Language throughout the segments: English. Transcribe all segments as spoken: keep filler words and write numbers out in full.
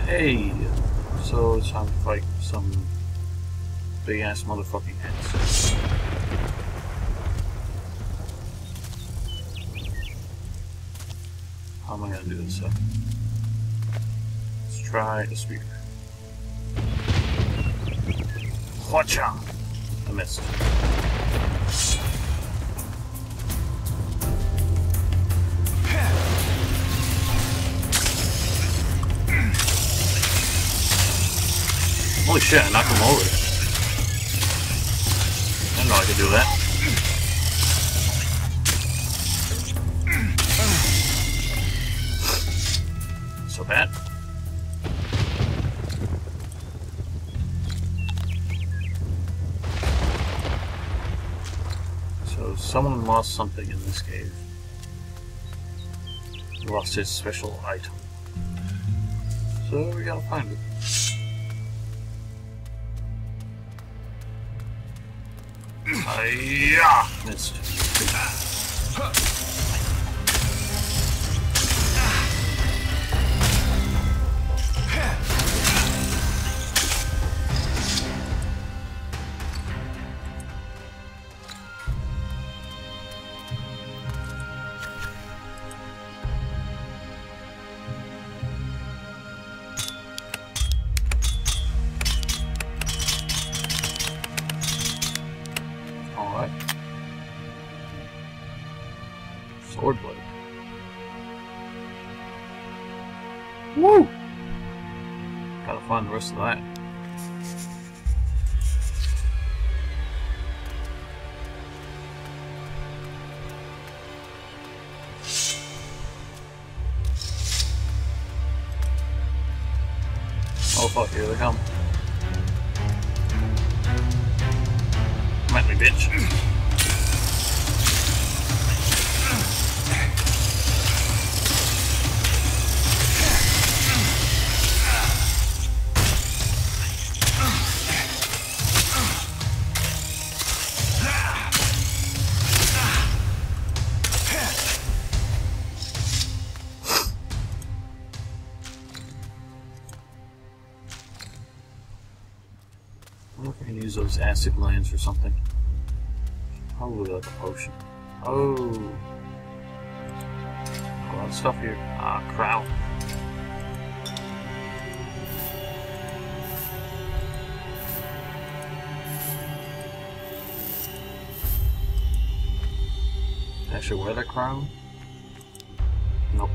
Hey! So it's time to fight some big ass motherfucking heads. How am I gonna do this though? Let's try a spear. Whatcha! I missed. Holy shit, I knocked him over. I didn't know I could do that. So bad. So someone lost something in this cave. He lost his special item. So we gotta find it. Hi-ya! Missed. Sword blade. Woo! Gotta find the rest of that. Oh fuck, here they come. Come at me, bitch. I wonder if I can use those acid glands or something. Probably like a potion. Oh. A lot of stuff here. Ah, crowd. Can I actually wear that crown? Nope.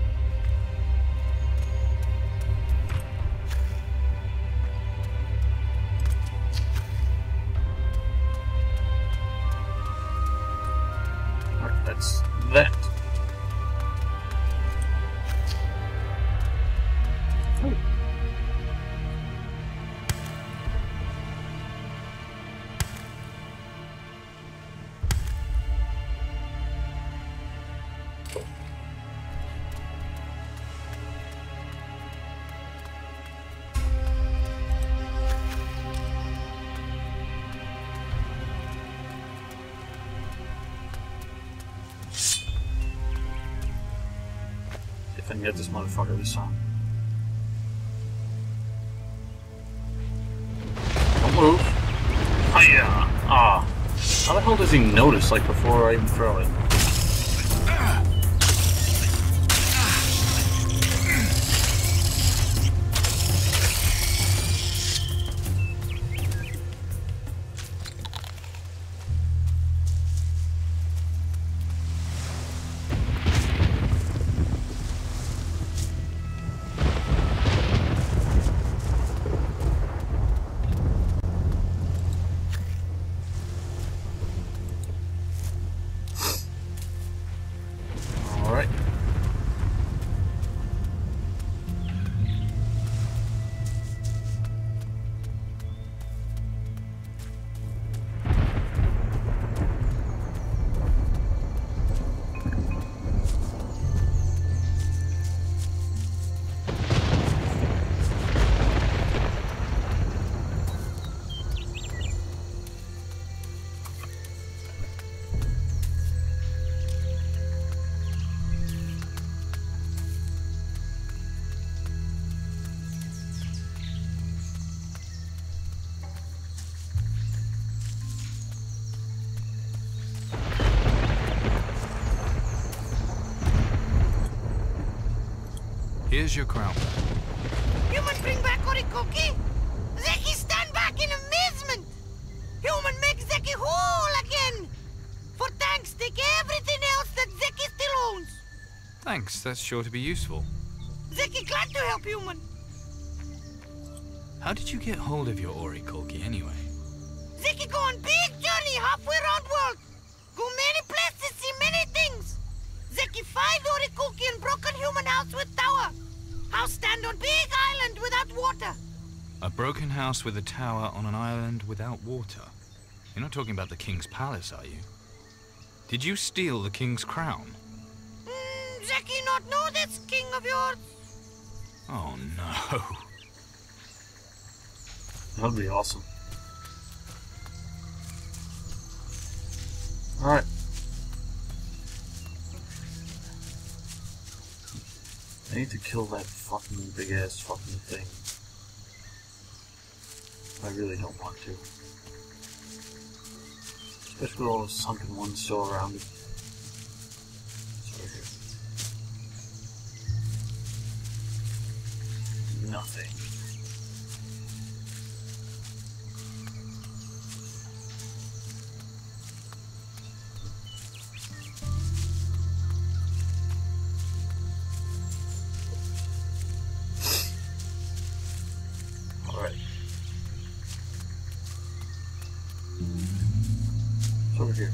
That's that. Oh. I can get this motherfucker this time. Don't move. Hiya! Ah. How the hell does he notice, like, before I even throw it? Here's your crown. Human, bring back Orikoki! Zeki, stand back in amazement! Human, make Zeki whole again! For thanks, take everything else that Zeki still owns! Thanks, that's sure to be useful. Zeki, glad to help, human! How did you get hold of your Orikoki anyway? Zeki go on big journey halfway around world! Go many places, see many things! Zeki find Orikoki in broken human house with tower! House stand on big island without water! A broken house with a tower on an island without water? You're not talking about the king's palace, are you? Did you steal the king's crown? Mm, Zeki not know this king of yours? Oh no. That'd be awesome. Alright. I need to kill that fucking big ass fucking thing. I really don't want to. Especially with all the sunken ones still around it. It's over here. Nothing. Over here.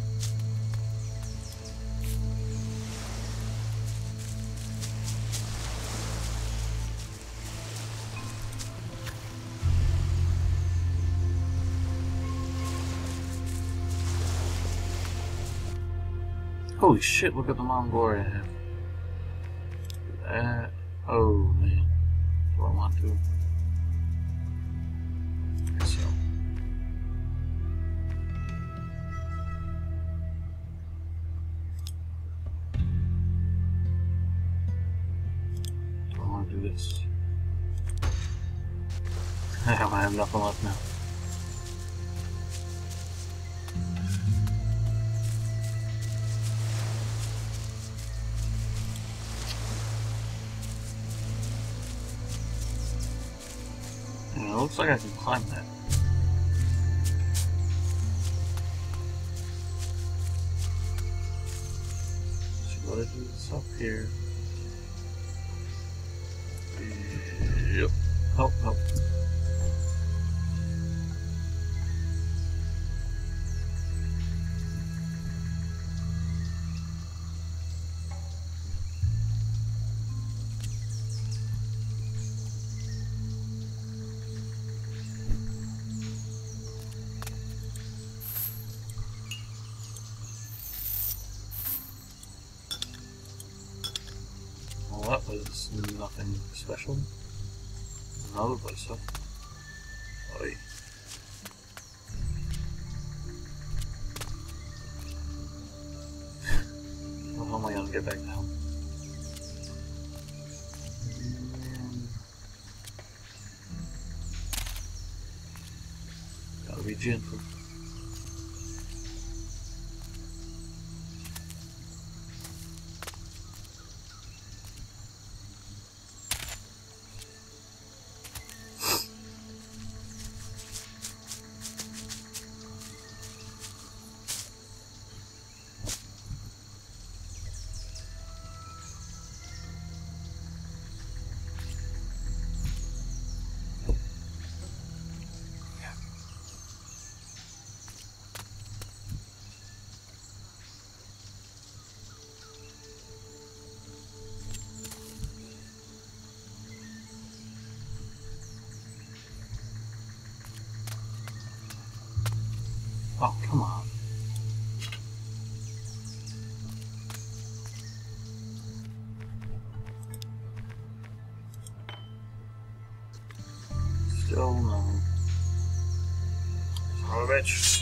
Holy shit, look at the Mount Glory I have. That, oh man. Do I want to? I guess so. Do this. I have nothing left now. And it looks like I can climb that. So what is this up here? Yep. Help, help. Well, that was nothing special. Another place, huh? Oi. How am I gonna get back down? Gotta be gentle. Oh, come on. Still no. Son of a bitch.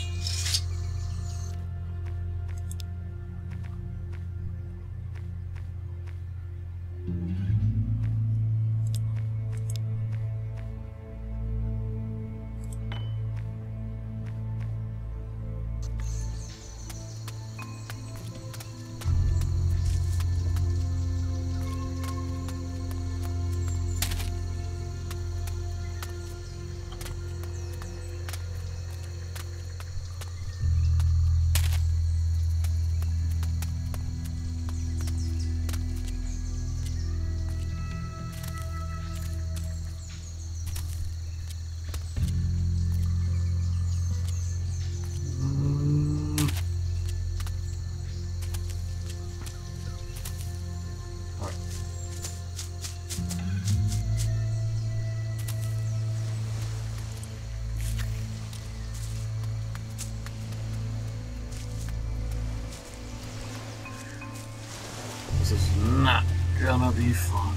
is not gonna be fun.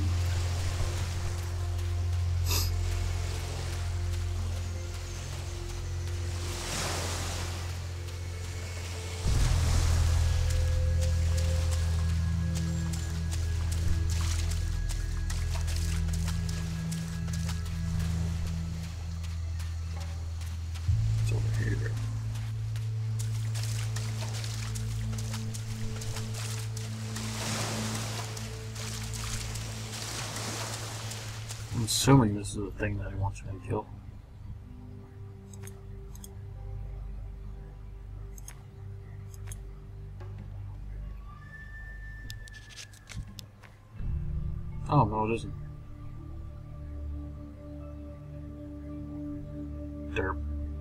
It's over here. I'm assuming this is the thing that he wants me to kill. Oh, no, it isn't. Derp.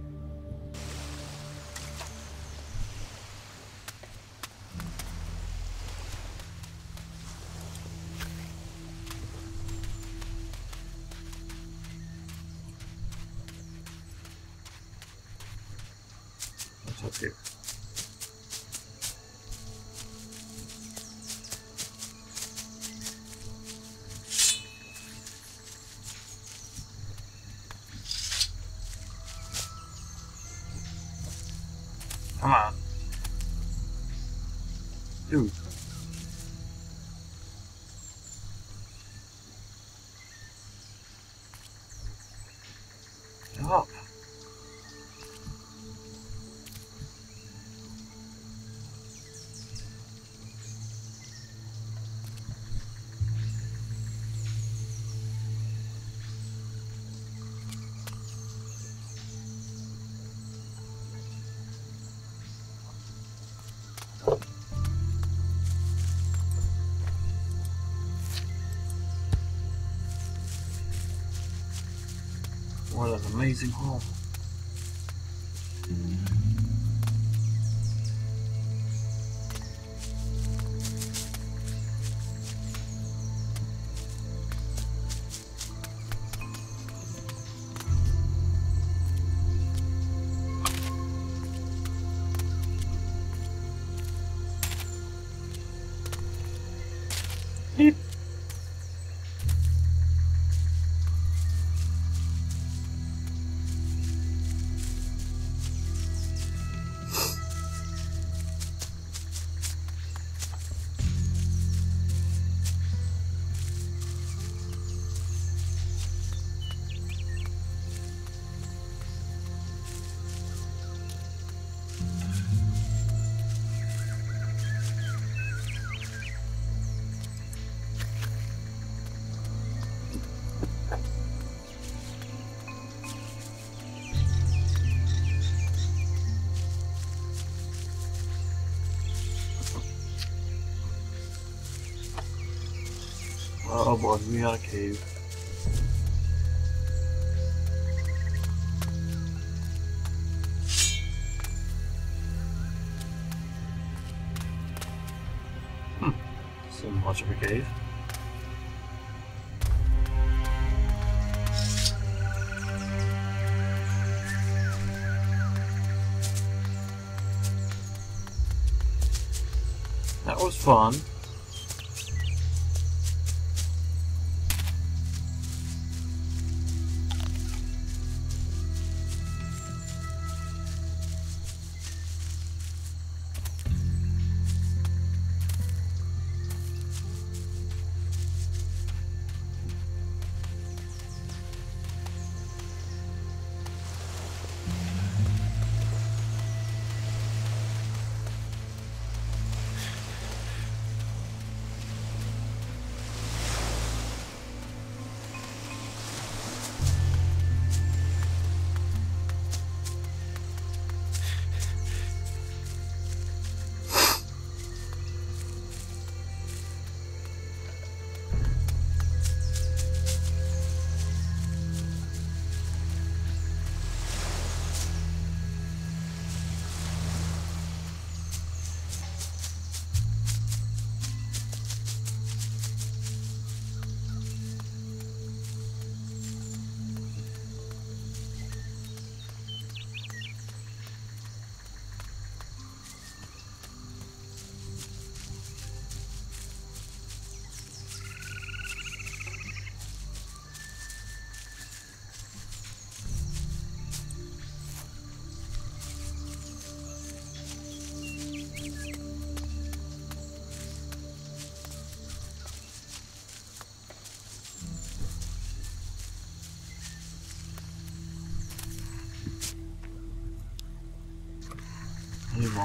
What's up here? Come on. Dude. Get up. What an amazing home. Beep. Oh boy, we got a cave. Hmm. This isn't much of a cave. That was fun.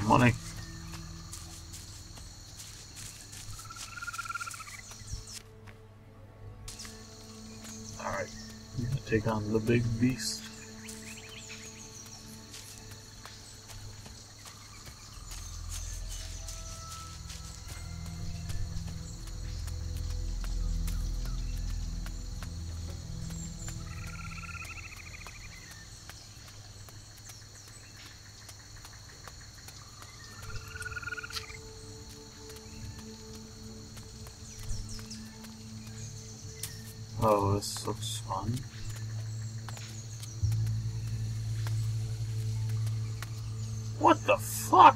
Money. Alright. I'm gonna take on the big beast. Oh, this looks fun. What the fuck?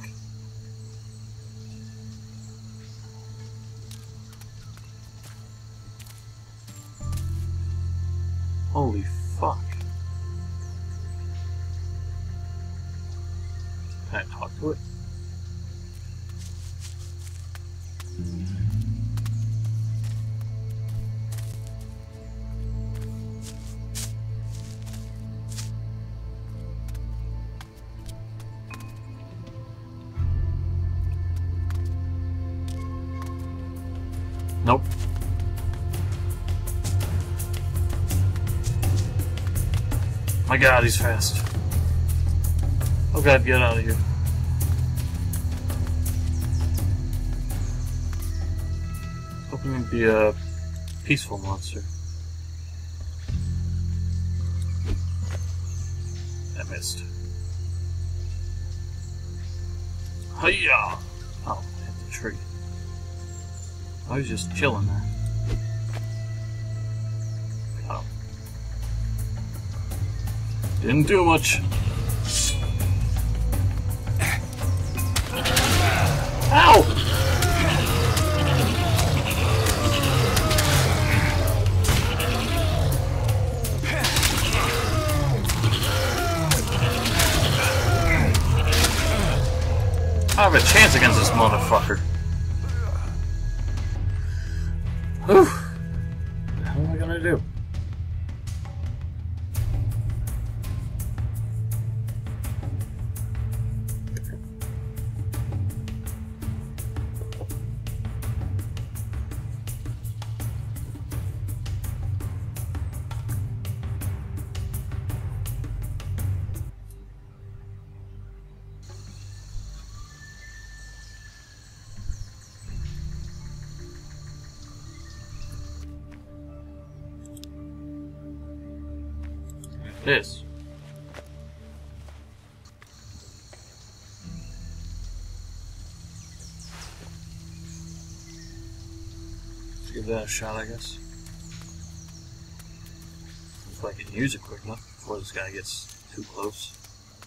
Holy fuck. Can I talk to it? Nope. My god, he's fast. Oh god, get out of here. Hoping to be a peaceful monster. I missed. Hiya! Oh, I hit the tree. I was just chilling there. Oh. Didn't do much. Ow! I have a chance against this motherfucker. Whew. What the hell am I gonna do? This. Let's give that a shot, I guess. If I can use it quick enough before this guy gets too close.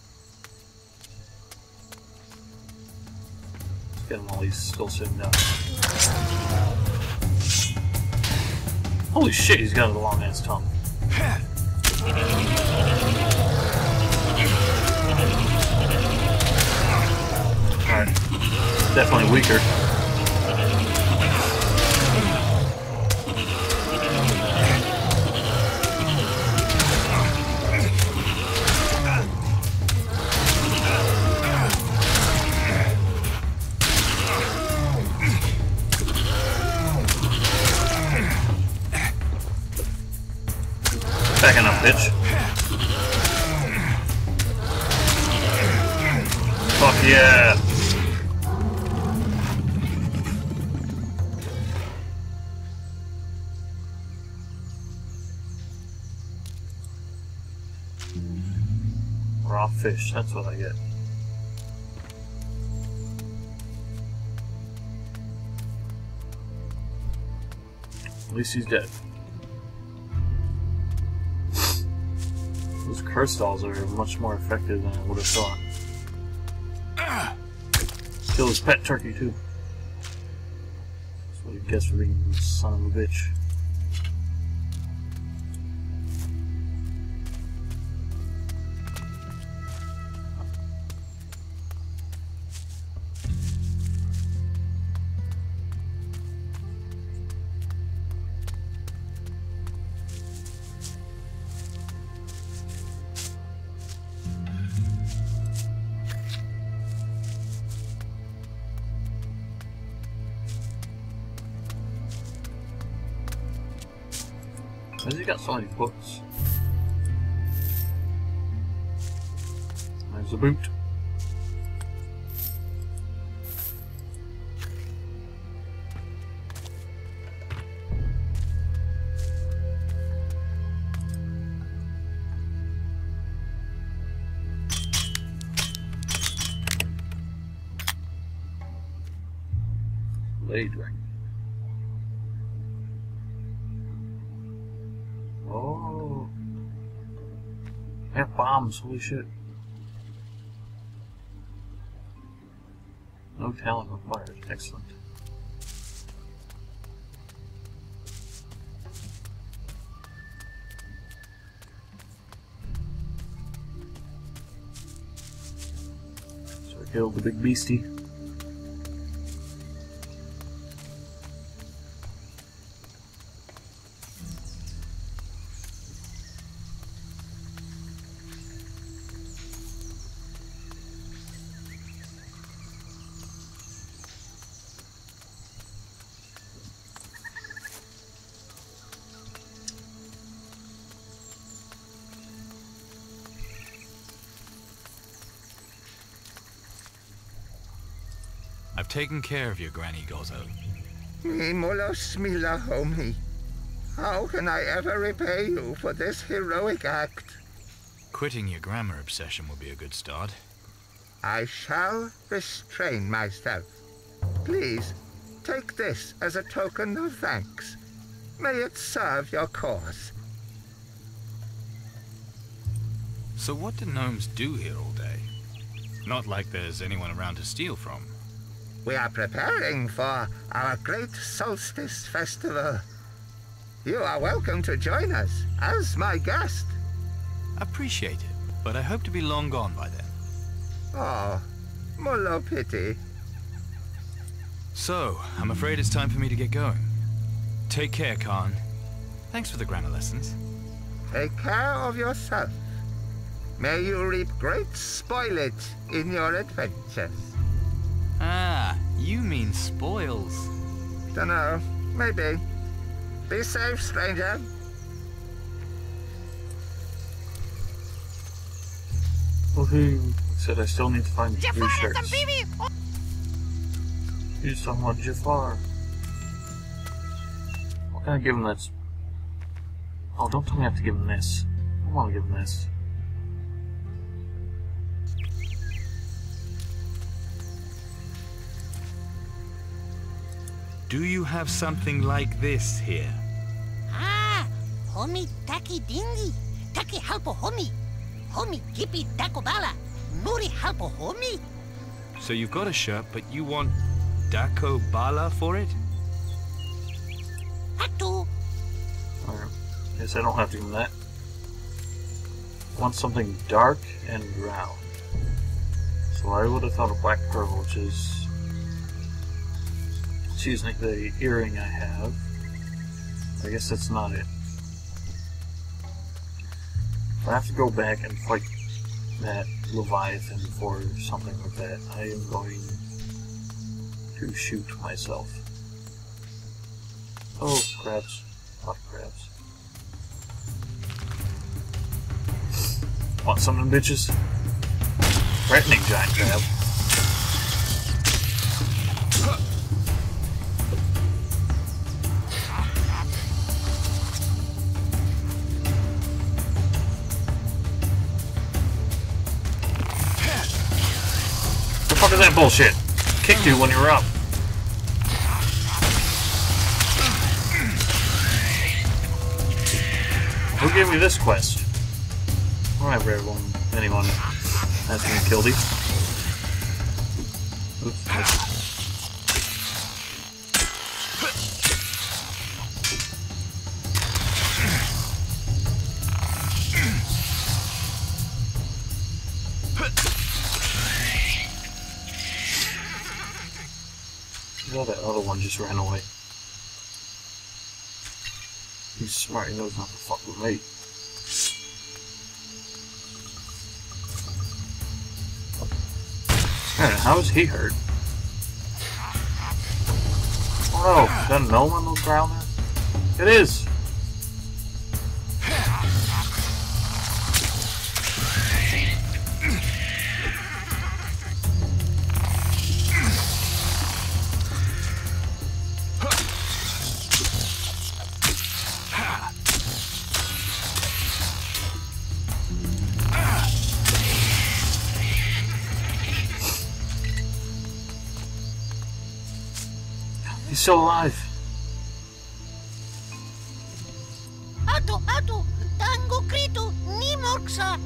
Let's get him while he's still sitting down. Holy shit, he's got a long ass tongue. Alright. Definitely weaker. Backing up, bitch. Fuck yeah! Raw fish, that's what I get. At least he's dead. Those curse dolls are much more effective than I would have thought. Kill his pet turkey too. That's what he gets for being a son of a bitch. Why has he got so many books? There's a boot. Blade ring. Oh. I have bombs, holy shit. No talent required. Excellent. So I killed the big beastie. I've taken care of your granny, Gozzo. Me mulos mila homie. How can I ever repay you for this heroic act? Quitting your grammar obsession would be a good start. I shall restrain myself. Please, take this as a token of thanks. May it serve your cause. So what do gnomes do here all day? Not like there's anyone around to steal from. We are preparing for our great solstice festival. You are welcome to join us as my guest. Appreciate it, but I hope to be long gone by then. Oh, mulo pity. So, I'm afraid it's time for me to get going. Take care, Khan. Thanks for the grammar lessons. Take care of yourself. May you reap great spoilage in your adventures. Ah, you mean spoils. Dunno, maybe. Be safe, stranger. Woohoo! Said I still need to find the three Jaffar shirts. and some baby. Oh. You someone Jaffar. What can I give him that's... Oh, don't tell me I have to give him this. I want to give him this. Do you have something like this here? Ah, homie taki dingi. Taki halpo homie. Homie kipi dako bala. Nuri halpo homie. So you've got a shirt, but you want Dako Bala for it? Atu. Alright. Guess I don't have to give him that. I want something dark and round. So I would have thought of black pearl, which is... Excuse me, the earring I have. I guess that's not it. I have to go back and fight that Leviathan for something like that. I am going to shoot myself. Oh, crabs. A lot of crabs. Want some of them bitches? Threatening giant crab. What the fuck is that bullshit? Kicked you when you were up. Who gave me this quest? Whatever, everyone, anyone has me killed you. Oops. Oh, that other one just ran away. He's smart, he knows not to fuck with me. Man, how is he hurt? Oh, is that a gnome on the ground there? It is! He's still alive. Ato, ato, tango krito, ni morksa.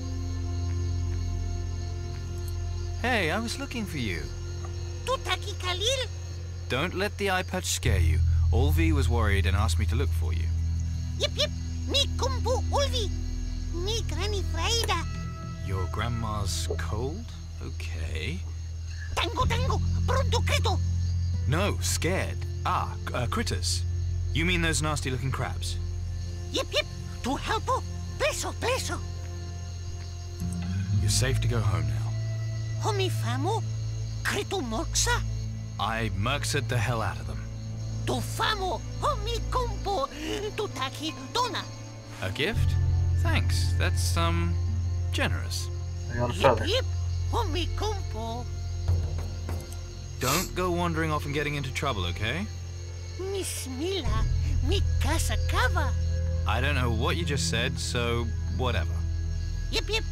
Hey, I was looking for you. Tutaki Khalil. Don't let the eye patch scare you. Ulvi was worried and asked me to look for you. Yip yip, mi kumpu ulvi. Mi granny Fraida. Your grandma's cold? Okay. Tango, tango, pronto krito. No, scared. Ah, uh, critters. You mean those nasty-looking crabs? Yip yip, to helpo. Pleso, pleso. You're safe to go home now. Homi famo, krito morksa. I murksaed the hell out of them. Tu famo, homi kumpo, tutaki dona. A gift? Thanks. That's, um, generous. I got a Yip feather. yip, homi kumpo. Don't go wandering off and getting into trouble, okay? Mismila, mi casa cava. I don't know what you just said, so whatever. Yip yip.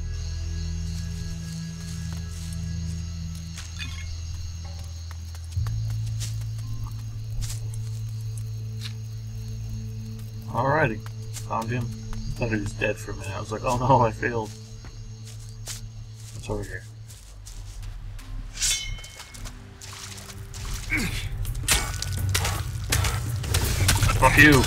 Alrighty. Found him. Thought he was dead for a minute. I was like, oh no, I failed. What's over here? Fuck you!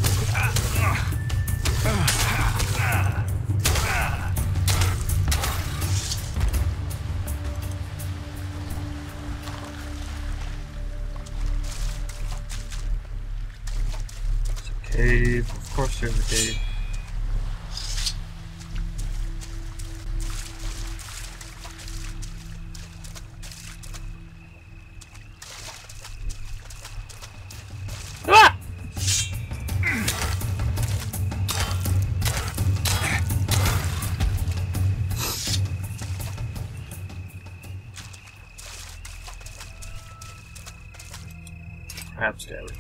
Cave. Of course there's a cave. Ah! Crab stabber.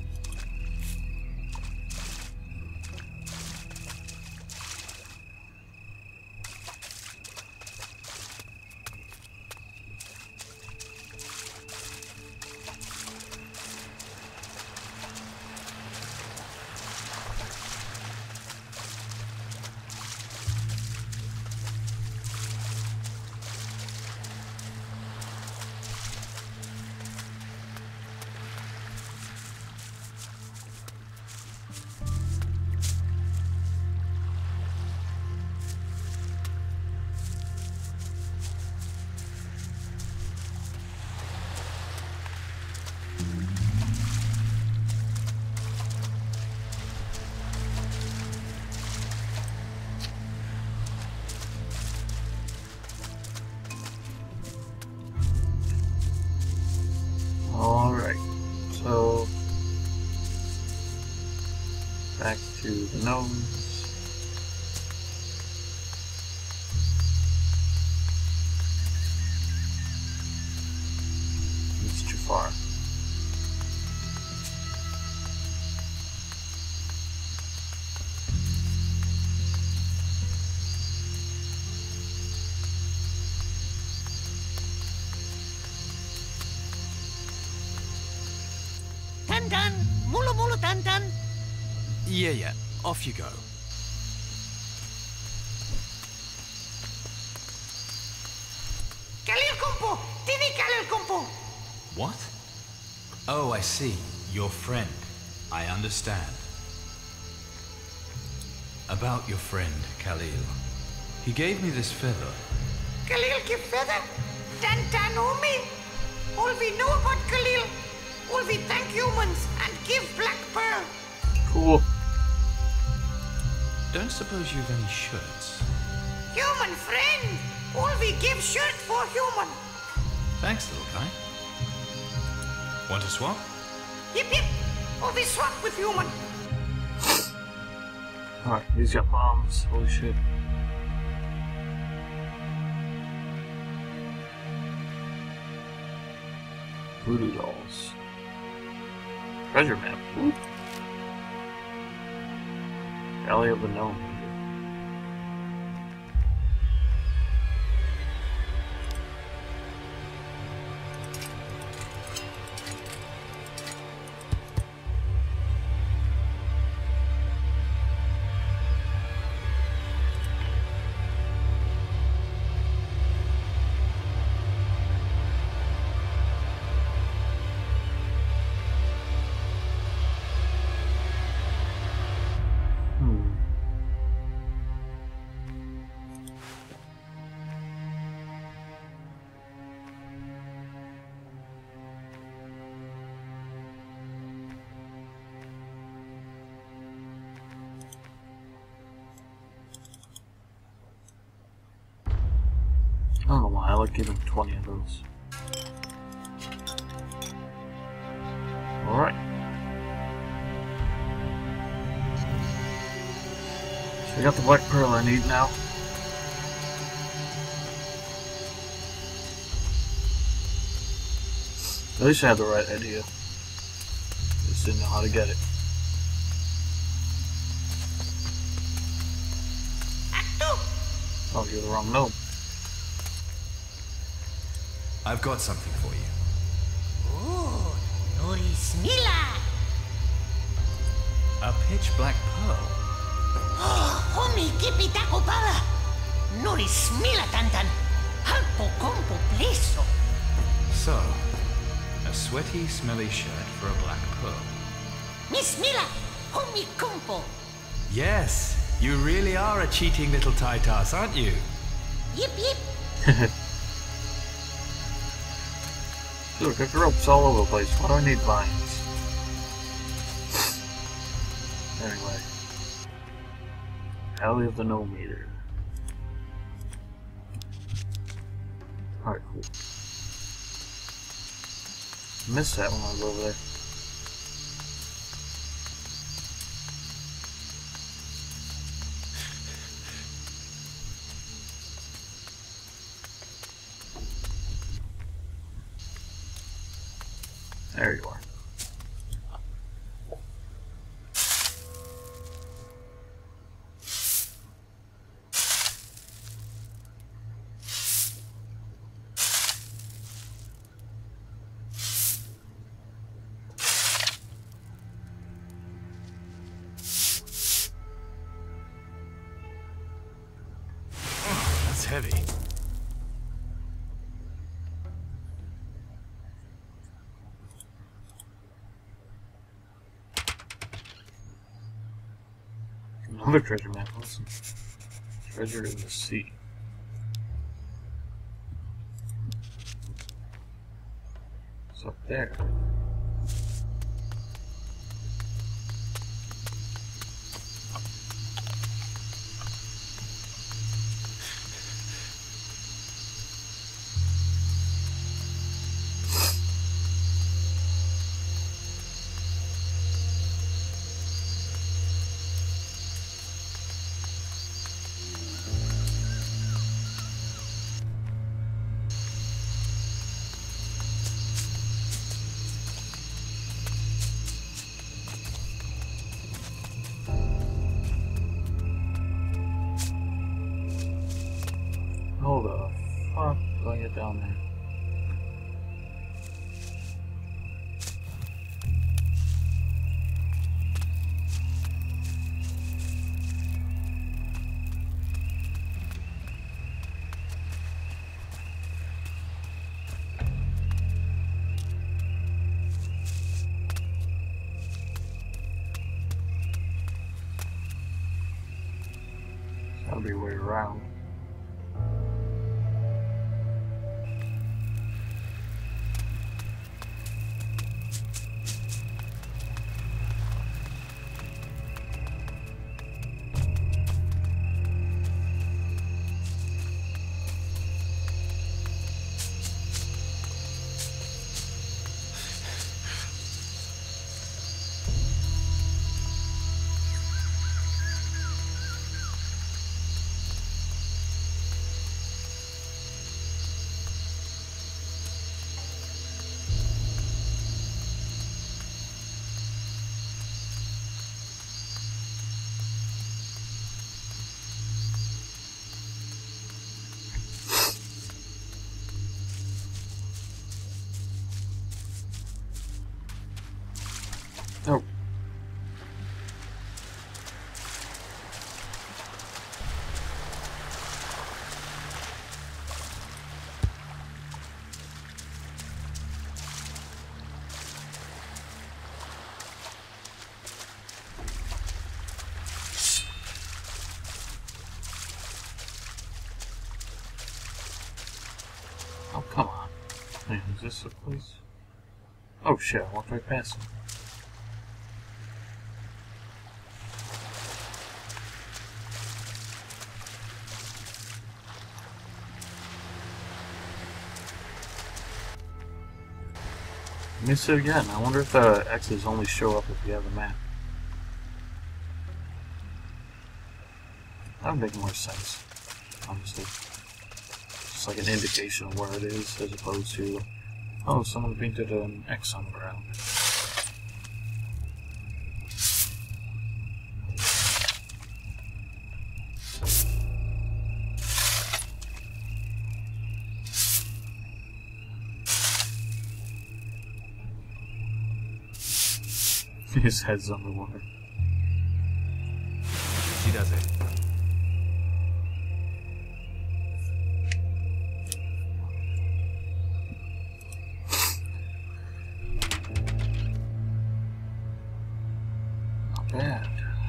Alright, so back to the gnomes. It's too far. Tan tan, mulo mulo tan tan. Yeah, yeah. Off you go. Khalil kumpo, tini Khalil kumpo. What? Oh, I see. Your friend. I understand. About your friend, Khalil. He gave me this feather. Khalil give feather. Tan tan umi. All we know about Khalil. All we thank humans and give black pearl. Cool. Don't suppose you've any shirts? Human friend. All we give shirt for human. Thanks, little guy. Want to swap? Yip yip. All we swap with human. Alright, he's got bombs. Holy shit. Voodoo dolls. Treasure map. Ooh. Valley of the Gnome. like giving twenty of those. Alright. So I got the black pearl I need now. At least I had the right idea. Just didn't know how to get it. Oh, you're the wrong gnome. I've got something for you. Oh, Norismila. A pitch black pearl. Oh, homie, kipitako pala. Norismila tantan. Halpo compo pleso. So, a sweaty, smelly shirt for a black pearl. Miss Mila, homie compo. Yes, you really are a cheating little Titas, aren't you? Yip yip. Look, there's ropes all over the place. Why do I need vines? Anyway. Alley of the gnome-eater. Alright, cool. Missed that when I was over there. There you are. Oh, that's heavy. Another treasure map, listen. Treasure in the sea. It's up there. How the fuck do I get down there? Gotta be way around. Oh. Oh, come on. Wait, is this the place? Oh shit, I walked right past him. Let me see again. I wonder if the X's only show up if you have a map. That would make more sense, honestly. Just like an indication of where it is, as opposed to, oh, someone painted an X on the ground. His head's underwater. She does it. Not bad.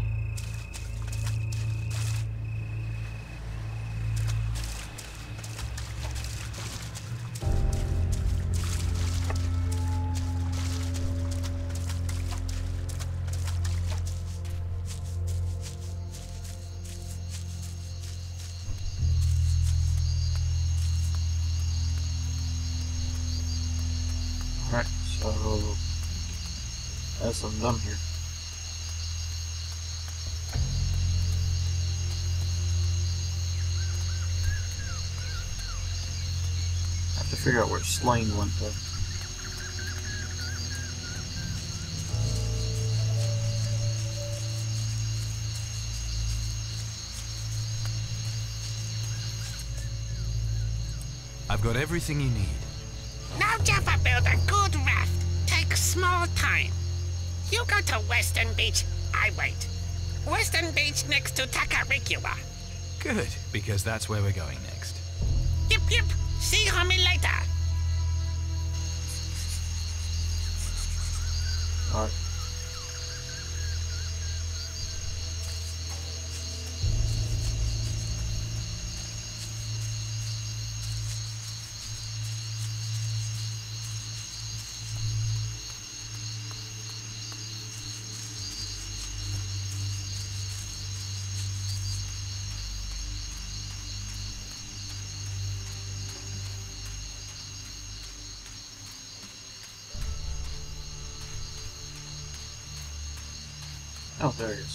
Alright, so that's what I'm done here. I have to figure out where Slain went though. I've got everything you need. Now Jaffar build a good raft. Take small time. You go to Western Beach, I wait. Western Beach next to Tacarigua. Good, because that's where we're going next. Yip yip. See homie later. Alright. Oh, there it is.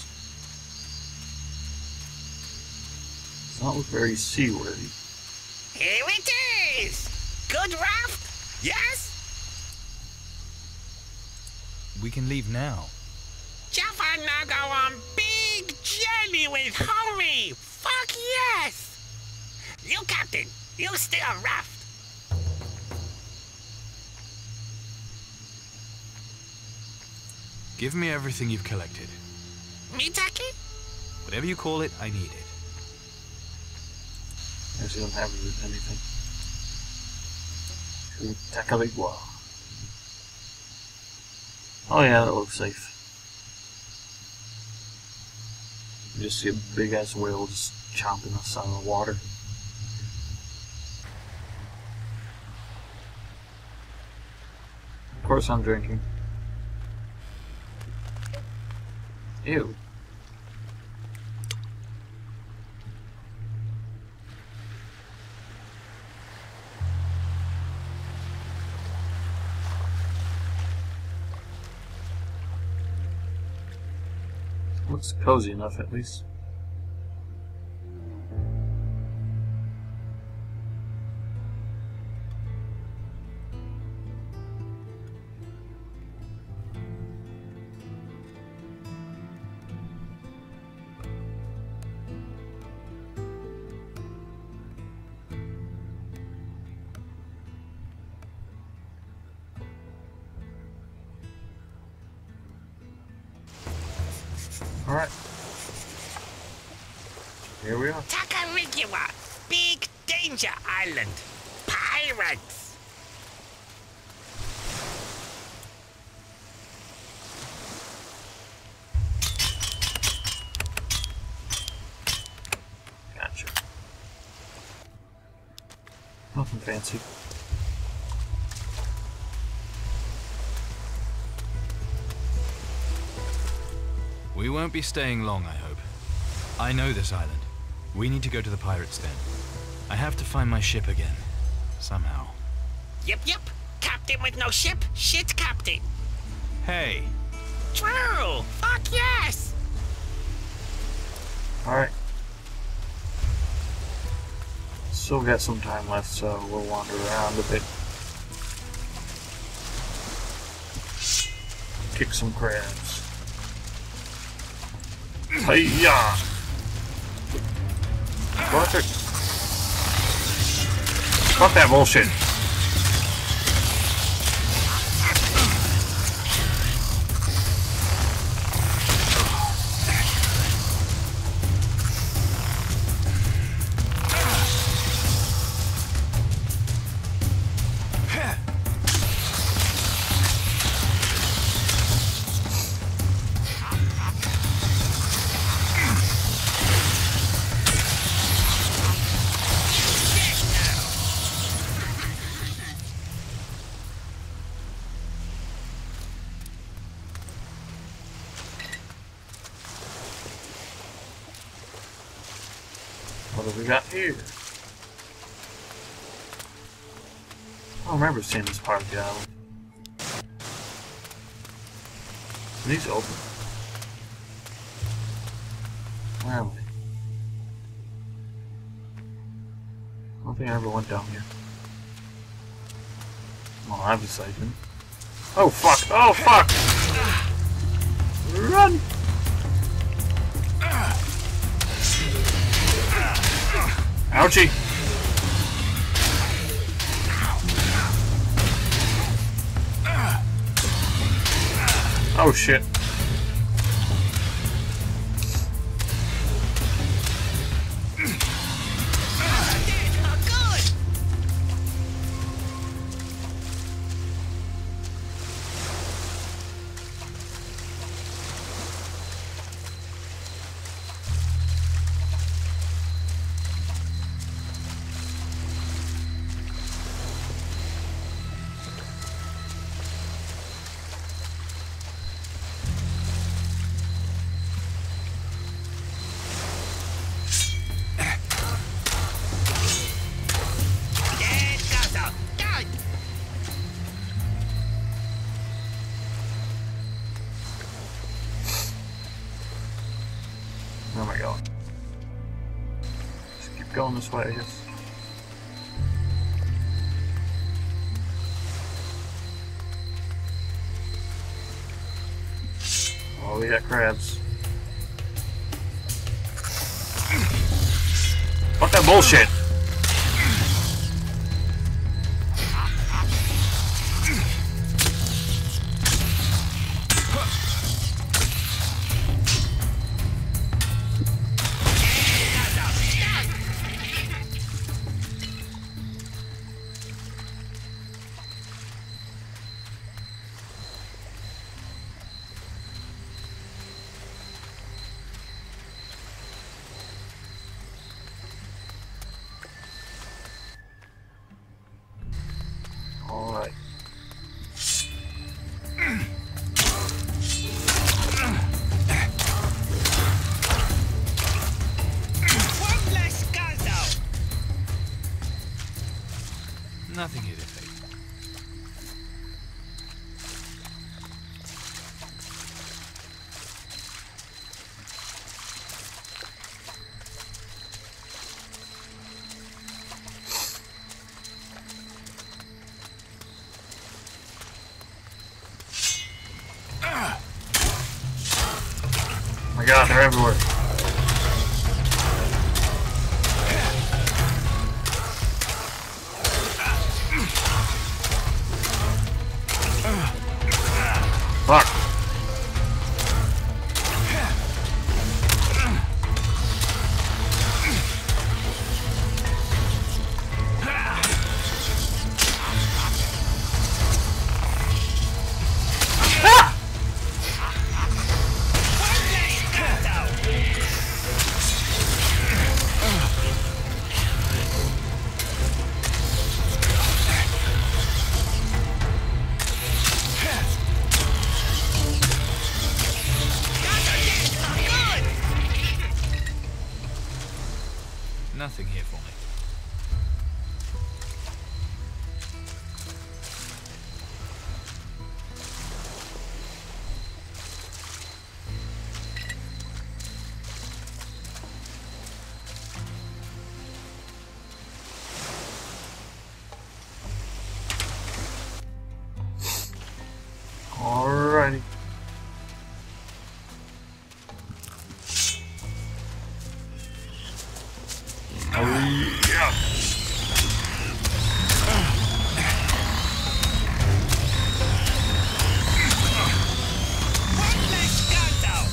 Does not look very seaworthy. Here it is. Good raft? Yes? We can leave now. Jaffar now go on big journey with homie. Fuck yes. You captain. You steer a raft. Give me everything you've collected. Me Taki? Whatever you call it, I need it. I guess you don't have anything. Tacarigua. Oh yeah, that looks safe. You just see a big ass whale just chomping us out of the water. Of course I'm drinking. Ew. Looks cozy enough at least. Alright. Here we are. Tacarigua. Big danger island. Pirates. Gotcha. Nothing fancy. We won't be staying long, I hope. I know this island. We need to go to the pirates' den. I have to find my ship again. Somehow. Yep, yep. Captain with no ship, shit captain. Hey, True! Fuck yes! Alright. Still got some time left, so we'll wander around a bit. Kick some crabs. Hey-ya! Watch it. Fuck that bullshit. What have we got here? I don't remember seeing this part of the island. Are these open? Where am I? I don't think I ever went down here. Well, obviously I didn't. Oh fuck! Oh fuck! Run! Ouchie! Oh shit. Where am I going? Just keep going this way, I guess. Oh, we got crabs. Fuck that bullshit! Alright. One less Gozzo! nothing here to take. Oh my god, they're everywhere. Fuck. Nothing here for me. Oh, yeah. One less Gozzo!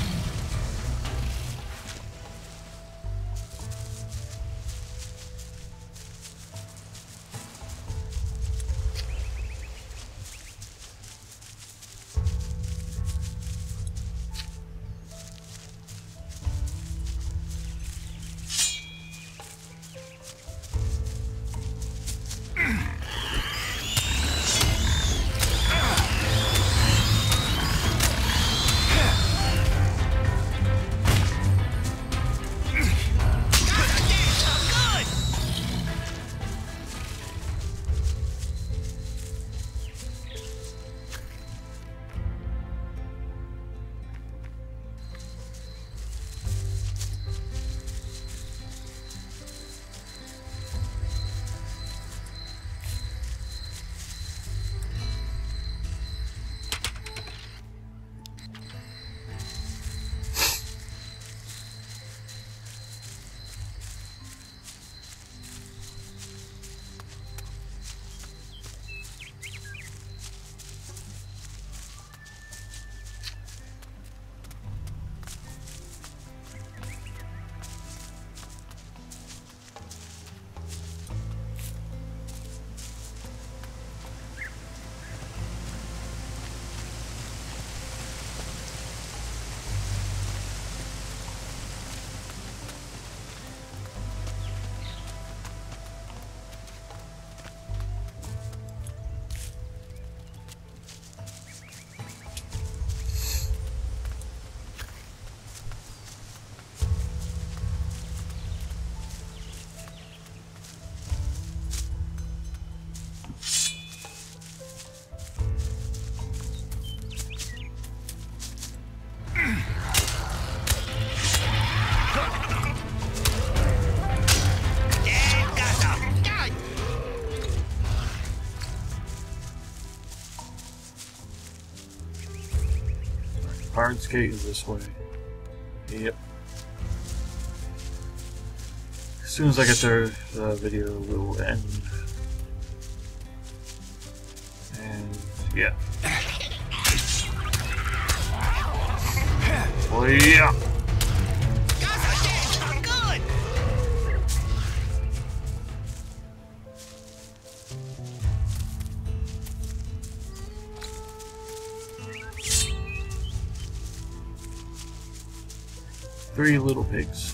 Pirate's Gate is this way. Yep. As soon as I get there, the video will end. And yeah. Oh yeah. Good! Three little pigs.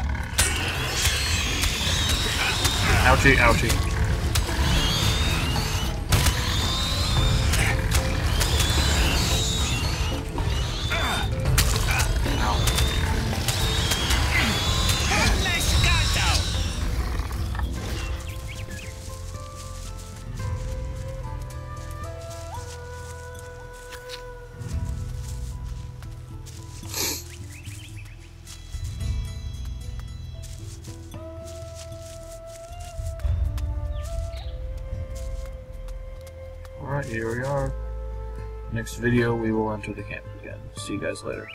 Ouchie, ouchie. Let's go! Alright, here we are. Next video, we will enter the camp again. See you guys later.